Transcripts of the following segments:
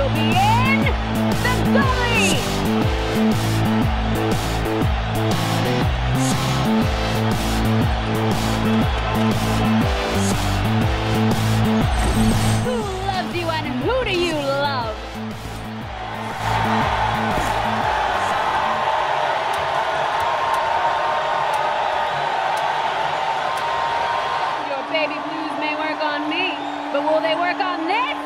will be in the gully! Who loves you and who do you love? Your baby blues may work on me, but will they work on this?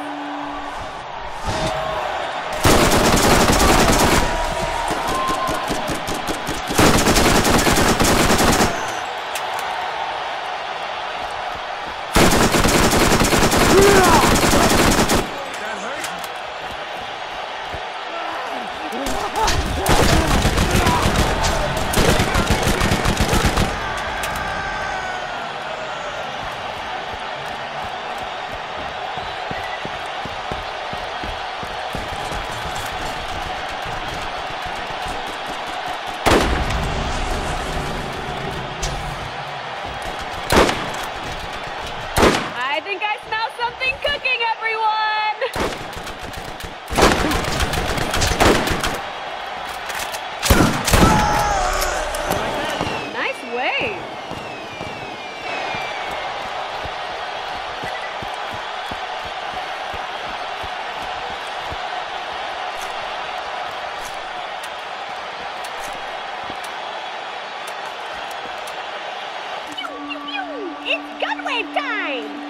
I think I smell something cooking, everyone! Nice wave. It's gun wave time!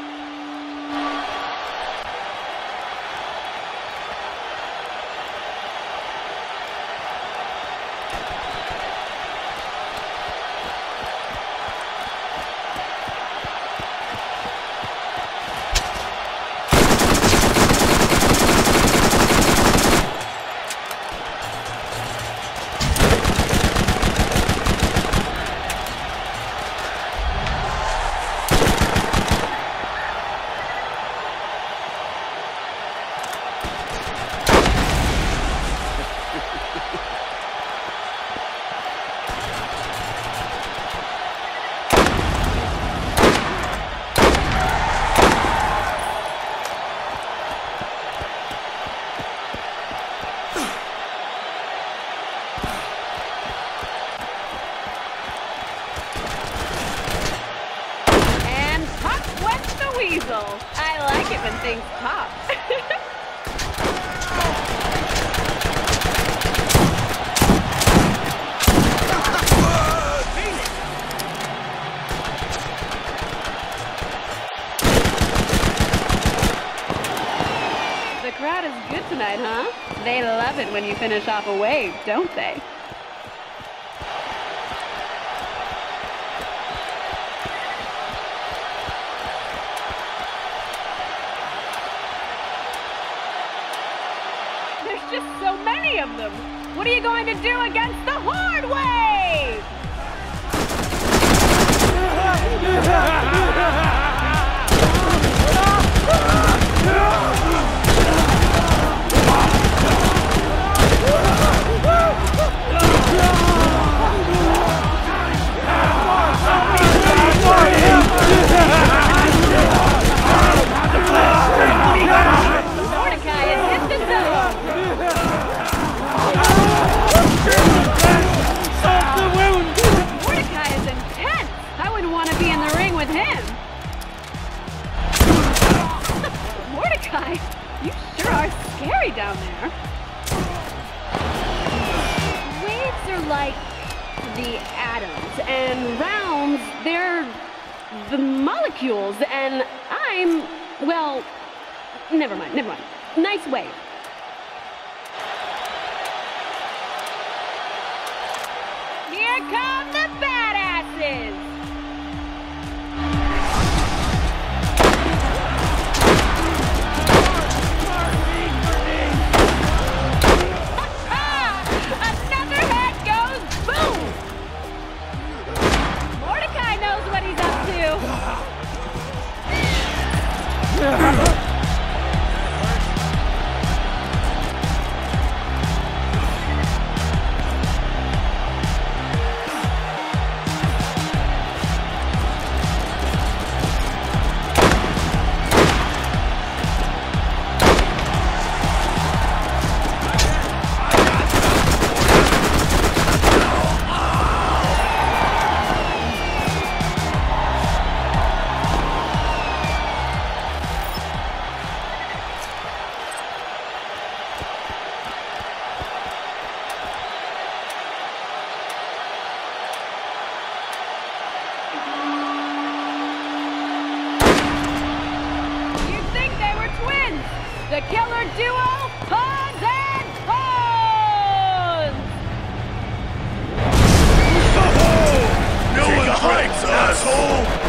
I like it when things pop. The crowd is good tonight, huh? They love it when you finish off a wave, don't they? Just so many of them. What are you going to do against the horde wave? You sure are scary down there. Waves are like the atoms, and rounds, they're the molecules, and I'm, well, never mind. Nice wave. Here come the badasses! The killer duo, Pawns and Pawns! No one breaks, asshole!